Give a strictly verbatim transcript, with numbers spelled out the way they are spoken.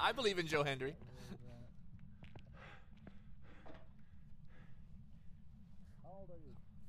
I believe in Joe Hendry. How old are you?